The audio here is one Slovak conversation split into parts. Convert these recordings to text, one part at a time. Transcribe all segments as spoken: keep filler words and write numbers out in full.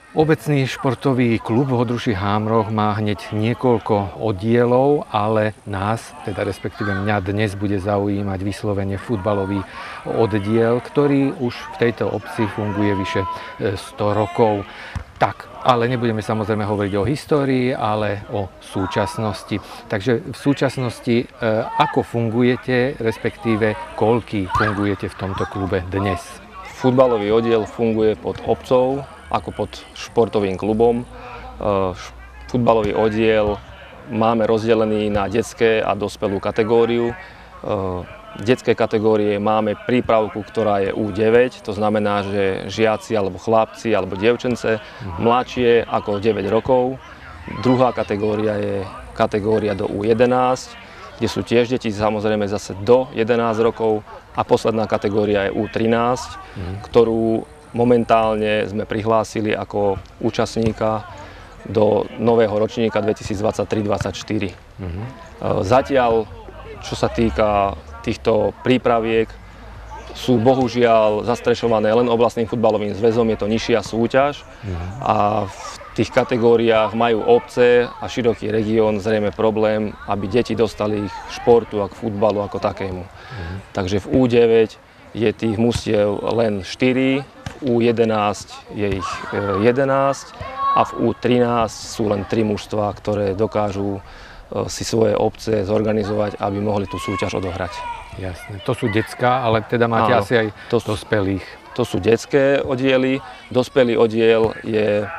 Obecný športový klub v Hodruších Hámroch má hneď niekoľko oddielov, ale nás, teda respektíve mňa dnes bude zaujímať vyslovene futbalový oddiel, ktorý už v tejto obci funguje vyše sto rokov. Tak, ale nebudeme samozrejme hovoriť o histórii, ale o súčasnosti. Takže v súčasnosti ako fungujete, respektíve koľký fungujete v tomto klube dnes? Futbalový oddiel funguje pod obcov, ako pod športovým klubom. Futbalový oddiel máme rozdelený na detské a dospelú kategóriu. V detskej kategórie máme prípravku, ktorá je ú deväť, to znamená, že žiaci alebo chlapci alebo dievčence mladšie ako deväť rokov. Druhá kategória je kategória do ú jedenásť, kde sú tiež deti samozrejme zase do jedenásť rokov. A posledná kategória je ú trinásť, ktorú momentálne sme prihlásili ako účastníka do nového ročníka dvetisícdvadsaťtri dvadsaťštyri. Uh-huh. Zatiaľ, čo sa týka týchto prípraviek, sú bohužiaľ zastrešované len oblastným futbalovým zväzom, je to nižšia súťaž uh-huh. a v tých kategóriách majú obce a široký región zrejme problém, aby deti dostali ich športu a k futbalu ako takému. Uh-huh. Takže v ú deväť je tých mustiev len štyri, v ú jedenásť je ich jedenásť a v ú trinásť sú len tri mužstvá, ktoré dokážu si svoje obce zorganizovať, aby mohli tú súťaž odohrať. Jasné. To sú detská, ale teda máte Áno, asi aj to dospelých. To sú detské oddiely. Dospelý oddiel je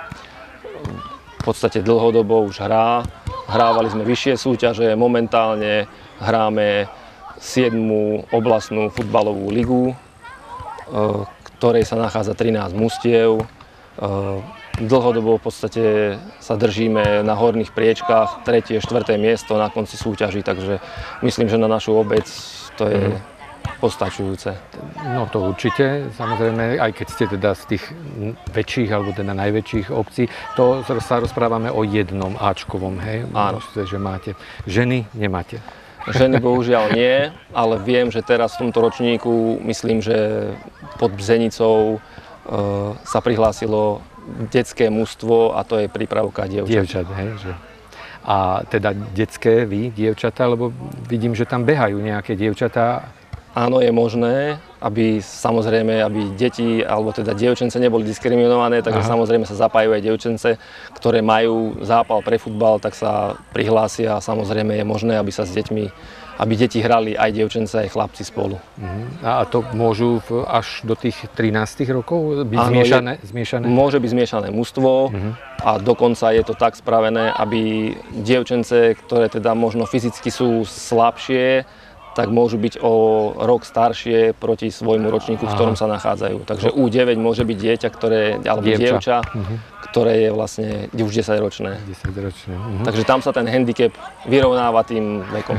v podstate dlhodobo už hrá. Hrávali sme vyššie súťaže, momentálne hráme siedmu oblastnú futbalovú ligu, ktorej sa nachádza trinásť mustiev. Dlhodobo v podstate sa držíme na horných priečkách, tretie, štvrté miesto na konci súťaží, takže myslím, že na našu obec to je mm. postačujúce. No to určite, samozrejme, aj keď ste teda z tých väčších, alebo teda najväčších obcí, to sa rozprávame o jednom áčkovom, hej? Áno. Že máte. Ženy nemáte. Ženy bohužiaľ nie, ale viem, že teraz v tomto ročníku, myslím, že pod Bzenicou e, sa prihlásilo detské mužstvo a to je prípravka dievčat. Dievčat, hej, že. A teda detské vy, dievčatá, lebo vidím, že tam behajú nejaké dievčatá. Áno, je možné, aby samozrejme, aby deti, alebo teda dievčence neboli diskriminované, takže Aha. samozrejme sa zapájajú aj dievčence, ktoré majú zápal pre futbal, tak sa prihlásia a samozrejme je možné, aby sa s deťmi, aby deti hrali aj dievčence, aj chlapci spolu. Uh-huh. A to môžu v, až do tých trinástich rokov byť Áno, zmiešané, je, zmiešané? Môže byť zmiešané mužstvo uh-huh. a dokonca je to tak spravené, aby dievčence, ktoré teda možno fyzicky sú slabšie, tak môžu byť o rok staršie proti svojmu ročníku, v ktorom Aha. sa nachádzajú. Takže ú deväť môže byť dieťa, ktoré, alebo Dievča, dievča uh-huh. ktoré je vlastne už desaťročné. desaťročné. Uh-huh. Takže tam sa ten handicap vyrovnáva tým vekom.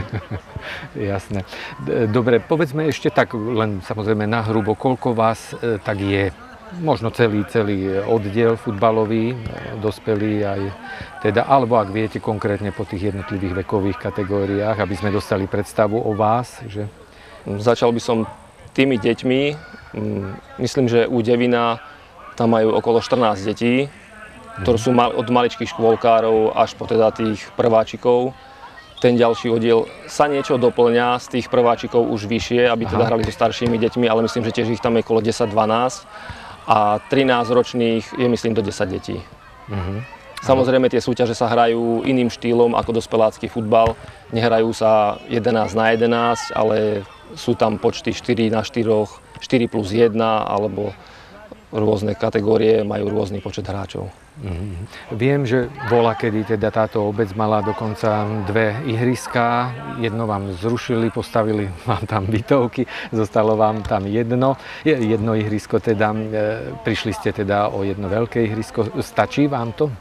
Jasné. Dobre, povedzme ešte tak, len samozrejme nahrubo, koľko vás e, tak je? Možno celý, celý oddiel futbalový, dospelý aj teda, alebo ak viete konkrétne po tých jednotlivých vekových kategóriách, aby sme dostali predstavu o vás, že... Začal by som tými deťmi. Myslím, že ú deväť tam majú okolo štrnásť detí, ktoré sú od maličkých škôlkárov až po teda tých prváčikov. Ten ďalší oddiel sa niečo doplňa z tých prváčikov už vyššie, aby teda Aha. hrali so staršími deťmi, ale myslím, že tiež ich tam je okolo desať dvanásť. A trinásťročných je, myslím, do desať detí. Uh-huh. Samozrejme, tie súťaže sa hrajú iným štýlom ako dospelácky futbal. Nehrajú sa jedenásť na jedenásť, ale sú tam počty štyri na štyri, štyri plus jeden, alebo rôzne kategórie majú rôzny počet hráčov. Mm-hmm. Viem, že bola, kedy teda táto obec mala dokonca dve ihriská. Jedno vám zrušili, postavili vám tam bytovky, zostalo vám tam jedno. Jedno ihrisko teda, e, prišli ste teda o jedno veľké ihrisko. Stačí vám to?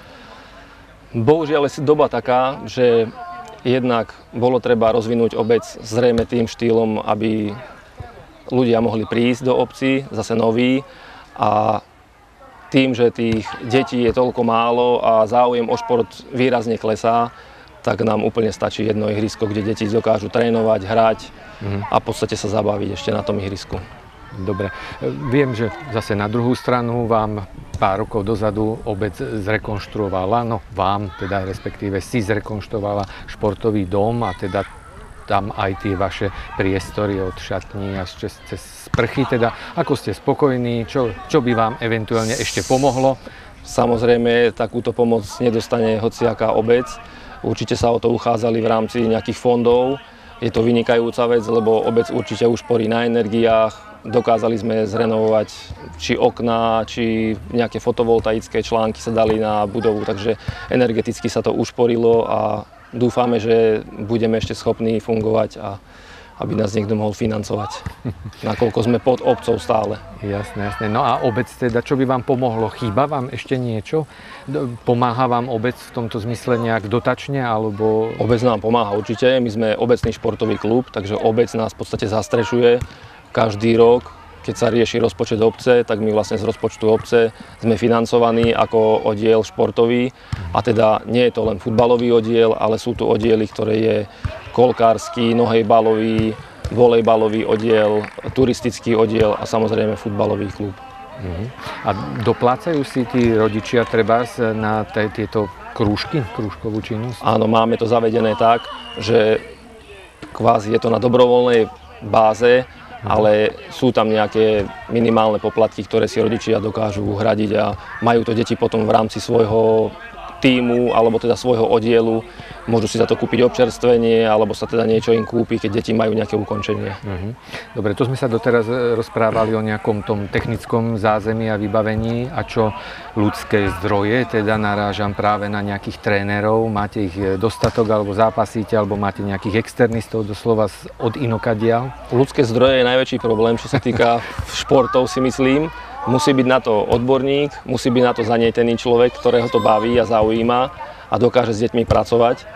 Bohužiaľ je doba taká, že jednak bolo treba rozvinúť obec zrejme tým štýlom, aby ľudia mohli prísť do obci, zase noví. A tým, že tých detí je toľko málo a záujem o šport výrazne klesá, tak nám úplne stačí jedno ihrisko, kde deti dokážu trénovať, hrať mm. a v podstate sa zabaviť ešte na tom ihrisku. Dobre. Viem, že zase na druhú stranu vám pár rokov dozadu obec zrekonštruovala, no vám, teda respektíve si zrekonštruovala športový dom a teda tam aj tie vaše priestory od šatní až cez, cez sprchy. Teda ako ste spokojní, čo, čo by vám eventuálne ešte pomohlo? Samozrejme, takúto pomoc nedostane hociaká obec. Určite sa o to uchádzali v rámci nejakých fondov. Je to vynikajúca vec, lebo obec určite ušporí na energiách. Dokázali sme zrenovovať či okná, či nejaké fotovoltaické články sa dali na budovu, takže energeticky sa to ušporilo a dúfame, že budeme ešte schopní fungovať a aby nás niekto mohol financovať, nakoľko sme pod obcov stále. Jasné, jasné. No a obec teda, čo by vám pomohlo? Chýba vám ešte niečo? Pomáha vám obec v tomto zmysle nejak dotačne, alebo... Obec nám pomáha určite, my sme obecný športový klub, takže obec nás v podstate zastrešuje každý rok. Keď sa rieši rozpočet obce, tak my vlastne z rozpočtu obce sme financovaní ako oddiel športový. A teda nie je to len futbalový oddiel, ale sú tu oddiely, ktoré je kolkársky, nohejbalový, volejbalový oddiel, turistický oddiel a samozrejme futbalový klub. Uh-huh. A doplácajú si tí rodičia trebárs na tieto krúžky, krúžkovú činnosť? Áno, máme to zavedené tak, že kvázi je to na dobrovoľnej báze, ale sú tam nejaké minimálne poplatky, ktoré si rodičia dokážu uhradiť a majú to deti potom v rámci svojho tímu alebo teda svojho oddielu. Môžu si za to kúpiť občerstvenie alebo sa teda niečo im kúpi, keď deti majú nejaké ukončenie. Uh-huh. Dobre, to sme sa doteraz rozprávali o nejakom tom technickom zázemí a vybavení. A čo ľudské zdroje? Teda narážam práve na nejakých trénerov. Máte ich dostatok alebo zápasíte, alebo máte nejakých externistov doslova od inokadiaľ? Ľudské zdroje je najväčší problém, čo sa týka športov, si myslím. Musí byť na to odborník, musí byť na to zanietený človek, ktorého to baví a zaujíma a dokáže s deťmi pracovať.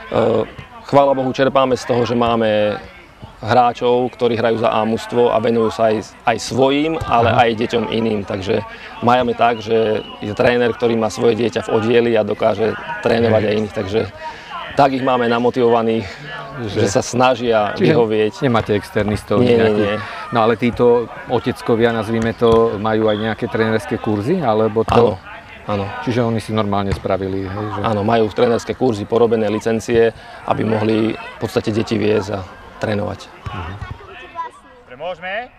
Chvála Bohu, čerpáme z toho, že máme hráčov, ktorí hrajú za A-mužstvo a venujú sa aj, aj svojím, ale aj deťom iným. Takže máme tak, že je tréner, ktorý má svoje dieťa v oddieli a dokáže trénovať aj iných. Takže tak ich máme namotivovaných, že, že sa snažia Čiže vyhovieť. Nemáte externistov? Nie, nie, nie. No ale títo oteckovia, nazvime to, majú aj nejaké trénerské kurzy? Alebo to... Áno, áno. Čiže oni si normálne spravili, hej? Že... Áno, majú trénerské kurzy, porobené licencie, aby mohli v podstate deti viesť a trénovať. Uh-huh. Môžeme?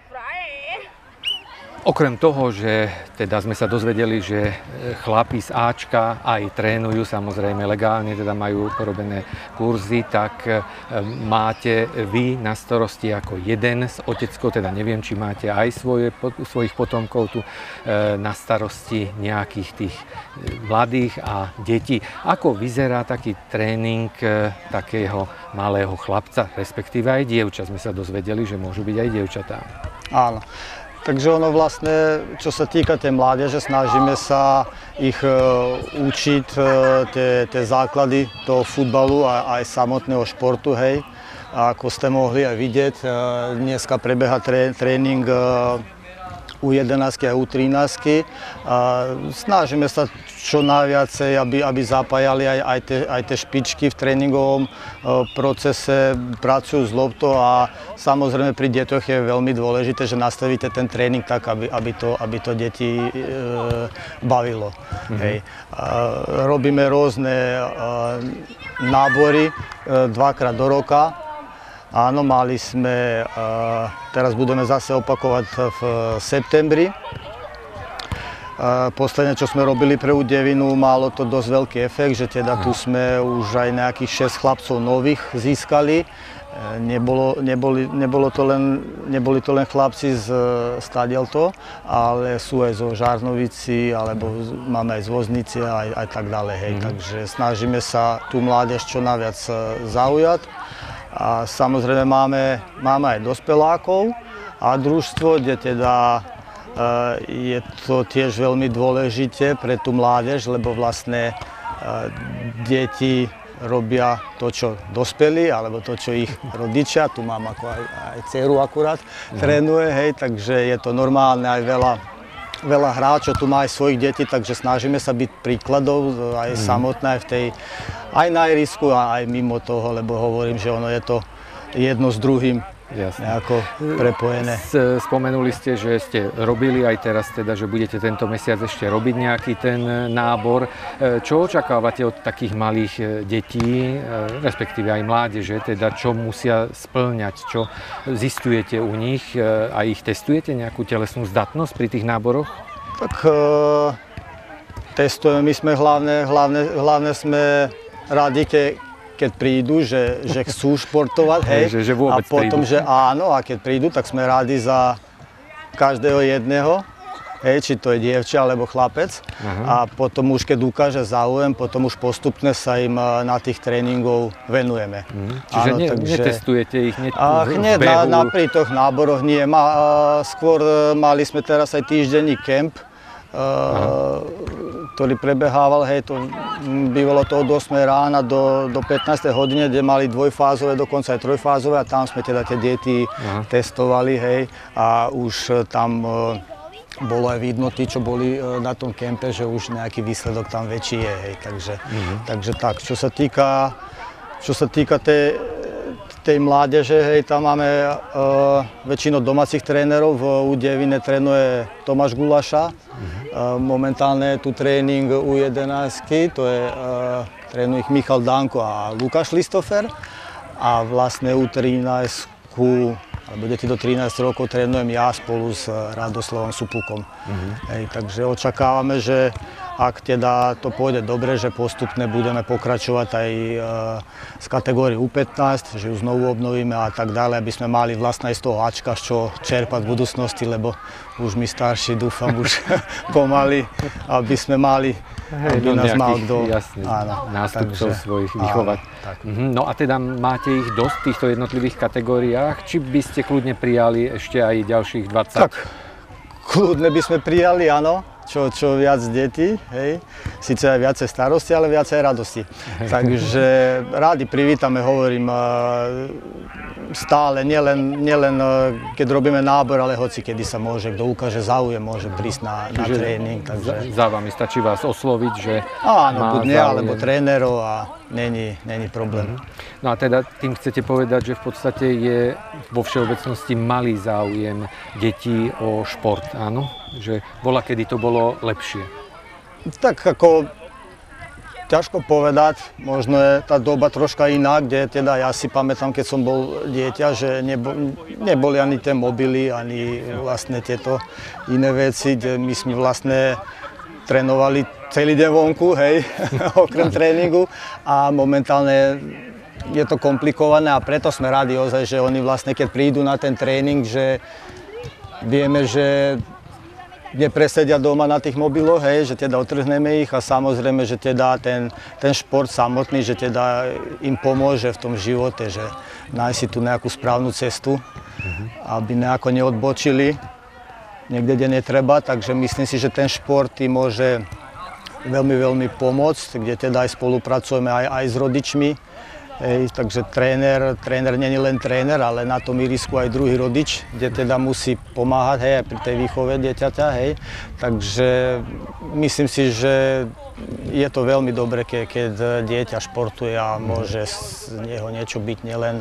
Okrem toho, že teda sme sa dozvedeli, že chlapi z Ačka aj trénujú, samozrejme legálne, teda majú porobené kurzy, tak máte vy na starosti ako jeden z oteckov, teda neviem, či máte aj svoje, svojich potomkov tu na starosti nejakých tých mladých a detí. Ako vyzerá taký tréning takého malého chlapca, respektíve aj dievča? Sme sa dozvedeli, že môžu byť aj dievčatá. Áno. Takže ono vlastne, čo sa týka tej mládeže, snažíme sa ich uh, učiť uh, tie, tie základy toho futbalu a aj samotného športu, hej. A ako ste mohli aj vidieť, uh, dneska prebieha tré, tréning uh, U jedenásť a U trinásť. A snažíme sa čo najviacej, aby, aby zapájali aj, aj, tie, aj tie špičky v tréningovom procese, pracujú s loptou a samozrejme pri deťoch je veľmi dôležité, že nastavíte ten tréning tak, aby, aby, to, aby to deti e, bavilo. Mm-hmm. Hej. A robíme rôzne e, nábory e, dvakrát do roka. Áno, mali sme, uh, teraz budeme zase opakovať v septembri. Uh, posledne, čo sme robili pre U deväť, malo to dosť veľký efekt, že teda tu sme už aj nejakých šesť chlapcov nových získali. Uh, nebolo, neboli, nebolo to len, neboli to len chlapci z Stadielto, ale sú aj zo Žarnovici, alebo máme aj z Voznice a aj, aj tak ďalej. Hej. Mm. Takže snažíme sa tú mládež čo najviac zaujať. A samozrejme máme, máme aj dospelákov a družstvo, kde teda e, je to tiež veľmi dôležité pre tú mládež, lebo vlastne e, deti robia to, čo dospelí, alebo to, čo ich rodičia, tu mám ako aj, aj dceru akurát, mm. trénuje, hej, takže je to normálne, aj veľa, veľa hráčov tu má aj svojich detí, takže snažíme sa byť príkladov aj mm. samotné aj v tej aj na ihrisku a aj mimo toho, lebo hovorím, že ono je to jedno s druhým Jasne. nejako prepojené. Spomenuli ste, že ste robili aj teraz teda, že budete tento mesiac ešte robiť nejaký ten nábor. Čo očakávate od takých malých detí, respektíve aj mládeže, teda čo musia spĺňať, čo zisťujete u nich a ich testujete nejakú telesnú zdatnosť pri tých náboroch? Tak e, testujeme, my sme hlavne, hlavne, hlavne sme radi, ke, keď prídu, že, že chcú športovať, hej, že, že a potom, prídu. že áno, a keď prídu, tak sme radi za každého jedného, hej, či to je dievča alebo chlapec. Aha. A potom už keď ukáže záujem, potom už postupne sa im na tých tréningov venujeme. Mhm. Čiže áno, ne, takže, netestujete ich hneď ach, v hneď behu? Na, na pri tých náboroch nie. Ma, skôr mali sme teraz aj týždenný kemp, Uh, ktorý prebehával, hej, to bývalo to od ôsmej rána do, do pätnástej hodiny, kde mali dvojfázové, dokonca aj trojfázové a tam sme teda tie deti Aha. testovali, hej, a už tam uh, bolo aj vidno tí, čo boli uh, na tom kempe, že už nejaký výsledok tam väčší je, hej, takže, uh-huh. takže tak, čo sa týka, čo sa týka tej tej mládeže, hej, tam máme uh, väčšinou domácich trénerov, v U Devine trénuje Tomáš Gulaša, uh-huh. uh, momentálne je tu tréning U jedenásť, to je, uh, trénujú ich Michal Danko a Lukáš Listofer a vlastne U trinásť, alebo deti do trinásť rokov trénujem ja spolu s Radoslavom Supukom. Uh-huh. Hej, takže očakávame, že ak teda to pôjde dobre, že postupne budeme pokračovať aj e, z kategórie U pätnásť, že ju znovu obnovíme a tak ďalej, aby sme mali vlastne aj z toho Ačka, čo čerpať v budúcnosti, lebo už my starší, dúfam, už pomaly, aby sme mali, Hej, aby no nás mal kto nástupcov svojich vychovať. Áno, no a teda máte ich dosť v týchto jednotlivých kategóriách, či by ste kľudne prijali ešte aj ďalších dvadsať? Tak, kľudne by sme prijali, áno. Čo, čo viac detí, hej, síce aj viacej starosti, ale viacej radosti. Takže rádi privítame, hovorím, stále, nielen, nielen keď robíme nábor, ale hoci kedy sa môže, kto ukáže záujem, môže prísť na, na tréning. Takže... Za vami stačí vás osloviť, že áno, buď mňa, alebo trénerov a není, není problém. No a teda tým chcete povedať, že v podstate je vo všeobecnosti malý záujem detí o šport, áno? Že bola, kedy to bolo lepšie? Tak ako ťažko povedať, možno je tá doba troška iná, kde teda ja si pamätám, keď som bol dieťa, že nebo, neboli ani tie mobily, ani vlastne tieto iné veci, kde my sme vlastne trénovali celý deň vonku, hej, okrem tréningu a momentálne je to komplikované a preto sme radi ozaj, že oni vlastne keď prídu na ten tréning, že vieme, že nepresedia doma na tých mobiloch, hej, že teda otrhneme ich a samozrejme, že teda ten, ten šport samotný, že teda im pomôže v tom živote, že nájsť si tu nejakú správnu cestu, mm-hmm. aby nejako neodbočili niekde, kde netreba, takže myslím si, že ten šport im môže veľmi, veľmi pomôcť, kde teda aj spolupracujeme aj, aj s rodičmi. Hej, takže tréner, tréner nie je len tréner, ale na tom ihrisku aj druhý rodič, kde teda musí pomáhať, hej, aj pri tej výchove dieťaťa, hej. Takže myslím si, že je to veľmi dobre, ke, keď dieťa športuje a môže z neho niečo byť, nielen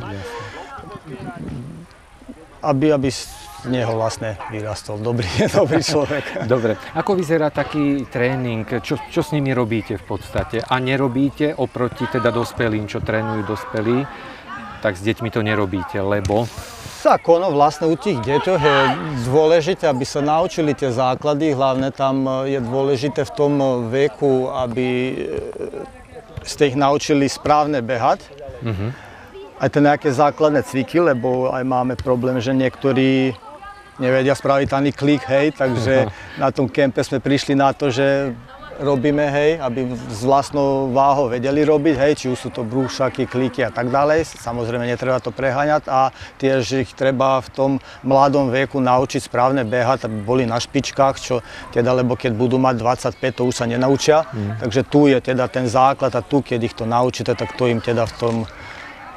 aby, aby z neho vlastne vyrastol dobrý, dobrý človek. Dobre. Ako vyzerá taký tréning? Čo, čo s nimi robíte v podstate? A nerobíte oproti teda dospelým, čo trénujú dospelí, tak s deťmi to nerobíte, lebo? Tak ono vlastne u tých deťoch je dôležité, aby sa naučili tie základy, hlavne tam je dôležité v tom veku, aby ste ich naučili správne behať. Mm-hmm. Aj to nejaké základné cviky, lebo aj máme problém, že niektorí nevedia spraviť ani klik, hej, takže na tom kempe sme prišli na to, že robíme, hej, aby s vlastnou váhou vedeli robiť, hej, či už sú to brúšaky, kliky a tak ďalej. Samozrejme, netreba to preháňať a tiež ich treba v tom mladom veku naučiť správne behať, aby boli na špičkách, čo teda, lebo keď budú mať dvadsaťpäť, to už sa nenaučia. Mm. Takže tu je teda ten základ a tu, keď ich to naučíte, tak to im teda v tom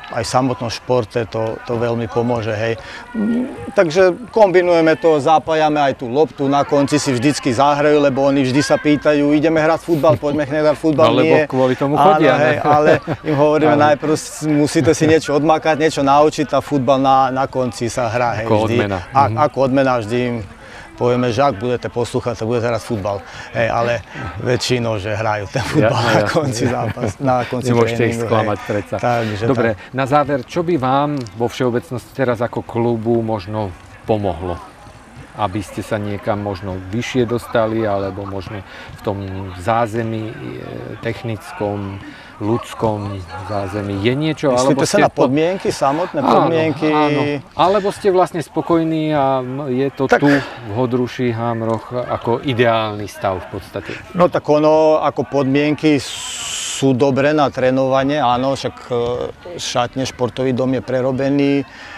aj v samotnom športe to, to veľmi pomôže, hej. Takže kombinujeme to, zapájame aj tú loptu, na konci si vždycky zahrajú, lebo oni vždy sa pýtajú, ideme hrať futbal, poďme hrať futbal, no, nie. Lebo kvôli tomu chodia, áno, hej, ale im hovoríme ale... najprv, musíte si niečo odmakať, niečo naučiť a futbal na, na konci sa hrá, hej, ako vždy. Odmena. A, mm-hmm. Ako odmena vždy im povieme, že ak budete poslúchať, tak budete hrať futbal. Hej, ale väčšinou, že hrajú ten futbal ja, na konci zápas, na konci nemôžete tréningu. ich sklamať predsa. Takže dobre, tak. Na záver, čo by vám vo všeobecnosti teraz ako klubu možno pomohlo? Aby ste sa niekam možno vyššie dostali, alebo možno v tom zázemí technickom, ľudskom zázemí je niečo? Myslíte alebo ste sa na podmienky, samotné podmienky? Áno, áno. Alebo ste vlastne spokojní a je to tak tu v Hodruši Hámroch ako ideálny stav v podstate? No tak ono, ako podmienky sú dobré na trénovanie, áno, však šatne, športový dom je prerobený.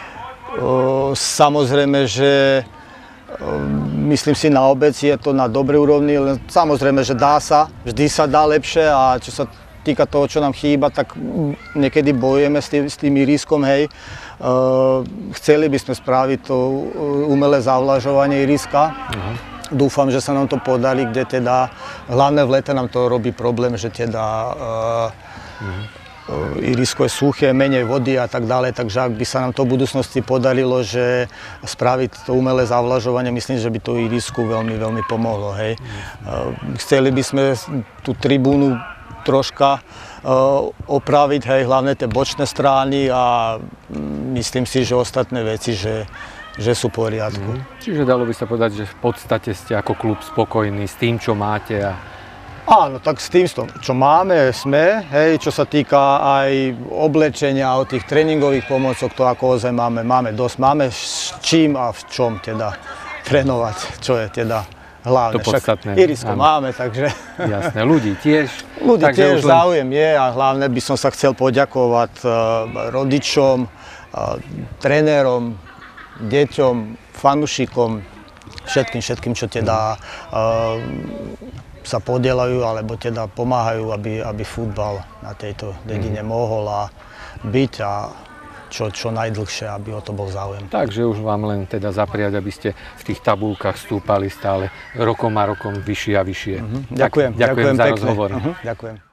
Samozrejme, že myslím si, na obec je to na dobrej úrovni, len samozrejme, že dá sa, vždy sa dá lepšie a čo sa týka toho, čo nám chýba, tak niekedy bojujeme s tým, s tým iriskom, hej. Uh, chceli by sme spraviť to umelé zavlažovanie iriska. Uh-huh. Dúfam, že sa nám to podarí, kde teda, hlavne v lete nám to robí problém, že teda uh, uh-huh. irisko je suché, menej vody a tak ďalej, takže ak by sa nám to v budúcnosti podarilo, že spraviť to umelé zavlažovanie, myslím, že by to irisku veľmi, veľmi pomohlo, hej. Uh, chceli by sme tú tribúnu troška uh, opraviť, hej, hlavne tie bočné strany a myslím si, že ostatné veci, že, že sú v poriadku. Mm. Čiže dalo by sa povedať, že v podstate ste ako klub spokojní s tým, čo máte a... Áno, tak s tým, čo máme, sme, hej, čo sa týka aj oblečenia, od tých tréningových pomocok, to ako ozaj máme, máme dosť, máme s čím a v čom teda trénovať, čo je teda hlavne. To podstatné. Však irisko máme, takže... Jasné, ľudí tiež. Ľudí takže tiež len... záujem je a hlavne by som sa chcel poďakovať uh, rodičom, uh, trénerom, deťom, fanúšikom, všetkým, všetkým, čo teda uh, sa podielajú alebo teda pomáhajú, aby, aby futbal na tejto dedine mm. mohol a byť a Čo, čo najdlhšie, aby o to bol záujem. Takže už vám len teda zapriať, aby ste v tých tabulkách stúpali stále rokom a rokom vyššie a vyššie. Uh-huh. Ďakujem, tak, ďakujem, ďakujem za pekne. rozhovor. Uh-huh. Ďakujem.